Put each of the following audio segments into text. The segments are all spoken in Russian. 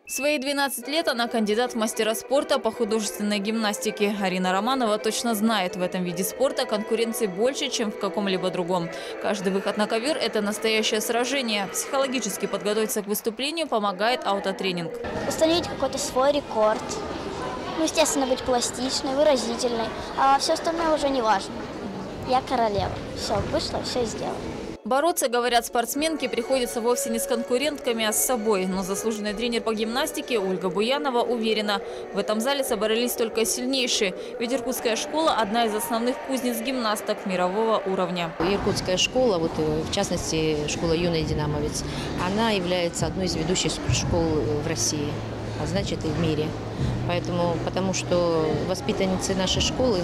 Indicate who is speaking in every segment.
Speaker 1: В свои 12 лет она кандидат в мастера спорта по художественной гимнастике. Арина Романова точно знает, в этом виде спорта конкуренции больше, чем в каком-либо другом. Каждый выход на ковер – это настоящее сражение. Психологически подготовиться к выступлению помогает аутотренинг.
Speaker 2: Установить какой-то свой рекорд. Ну, естественно, быть пластичной, выразительной. А все остальное уже не важно. Я королева. Все, вышла, все сделала.
Speaker 1: Бороться, говорят спортсменки, приходится вовсе не с конкурентками, а с собой. Но заслуженный тренер по гимнастике Ольга Буянова уверена, в этом зале собрались только сильнейшие. Ведь иркутская школа – одна из основных кузнец гимнасток мирового уровня.
Speaker 3: Иркутская школа, вот в частности школа «Юный динамовец», она является одной из ведущих школ в России, а значит и в мире. Потому что воспитанницы нашей школы,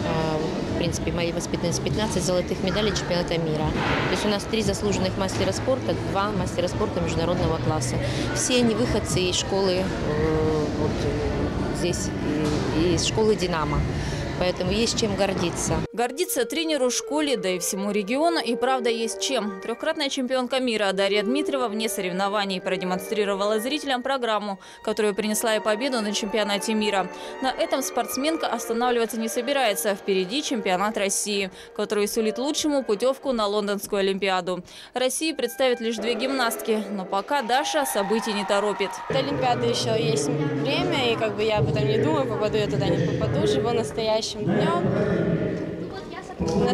Speaker 3: в принципе, мои воспитанницы, 15 золотых медалей чемпионата мира. То есть у нас 3 заслуженных мастера спорта, 2 мастера спорта международного класса. Все они выходцы из школы, вот здесь, из школы «Динамо». Поэтому есть чем гордиться.
Speaker 1: Гордиться тренеру, школе, да и всему региону и правда есть чем. Трехкратная чемпионка мира Дарья Дмитриева вне соревнований продемонстрировала зрителям программу, которая принесла ей победу на чемпионате мира. На этом спортсменка останавливаться не собирается. Впереди чемпионат России, который сулит лучшему путевку на Лондонскую Олимпиаду. России представит лишь 2 гимнастки, но пока Даша событий не торопит.
Speaker 4: До Олимпиады еще есть время, и я об этом не думаю, попаду я туда, не попаду, живу настоящим днем. У нас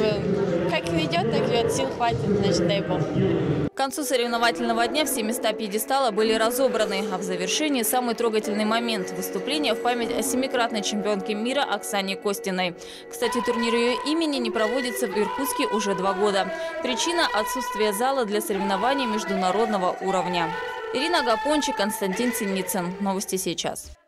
Speaker 4: как ведет, так ведет, сил хватит, значит, дай бог.
Speaker 1: К концу соревновательного дня все места пьедестала были разобраны, а в завершении самый трогательный момент – выступление в память о 7-кратной чемпионке мира Оксане Костиной. Кстати, турнир ее имени не проводится в Иркутске уже 2 года. Причина – отсутствие зала для соревнований международного уровня. Ирина Гапончик, Константин Синицын. Новости сейчас.